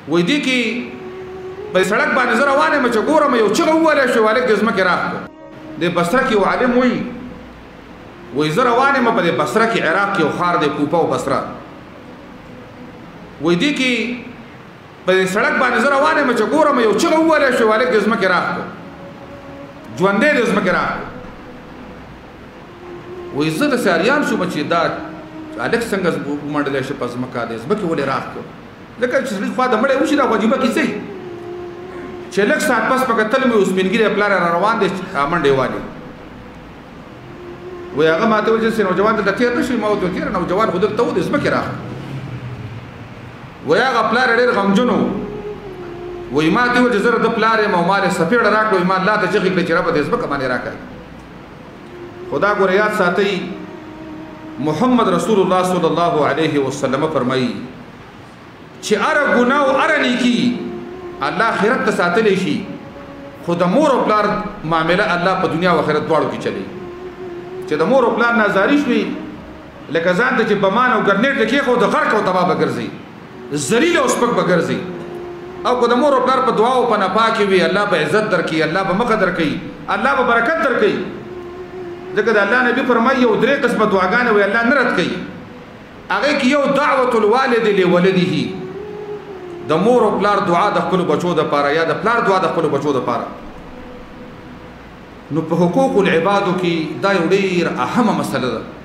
وای دي کې په سړک باندې زه روان یم چې ګورم یو چغه وویلی شو هلک د ځمکې راښکو د بصره کې یو عالم وایي زه روان یم په دې بصره کې عراق کې یو ښار دی کوفه او بصره وای دي کې په سړک باندې زه روان یم چې ګورم یو چغه وویلی شو هلک د ځمکې راښکو ژوندی د ځمکې راښکو وای زه د ساریان شوم چې دا هلک څنګه ومنډلی شي په ځمکه د ځمکې ولې راښکو لکه چې سړي خوا د مړی وشي دا خو عجیبه کیسه چې لږ ساعت پس په کتل مې اوس سپینګیری پلار را روان دی منډې والي وایي هغه ماته ویل چې نوجوان دلته تېر نه شي ما ورته تېر نوجوان خو دلته و د ځمکې راغی وایي هغه پلار ډېر غمجن و وایي ما ته ویل چې زه د پلار یم او ما لې سپېړه راکړه وایي ما الله ته چغې کړې چې ربه د ځمکه باندې راکړه خدا ګوره یاد ساتئ محمد رسول الله صلی الله علیه وسلم فرمایي چې هره ګناه او هره نیکي الله آخرت ته ساتلی شي خو د مور او پلار معامله الله په دنیا او آخرت دواړو کې چلی چې د مور او پلار نازاري شوي لکه ځان ته چې بمان او ګرنیټ د کېښود د غرق او تباه به ګرځي ذلیل او سپک به ګرځي او که د مور او پلار په دعا او په نفا کې وي الله به عزت درکوي الله به مخه درکوي الله به برکت درکوي ځکه د الله نبي فرمایي یو درې قسمه دعاګانې وي الله نه رد کوي هغې کې یو دعوة الوالد لولده د مور او پلار دعا د خپلو بچو دپاره یا د پلار دعا د خپلو بچو دپاره نو په حقوق العبادو کې دا یو ډېر اهمه مسله ده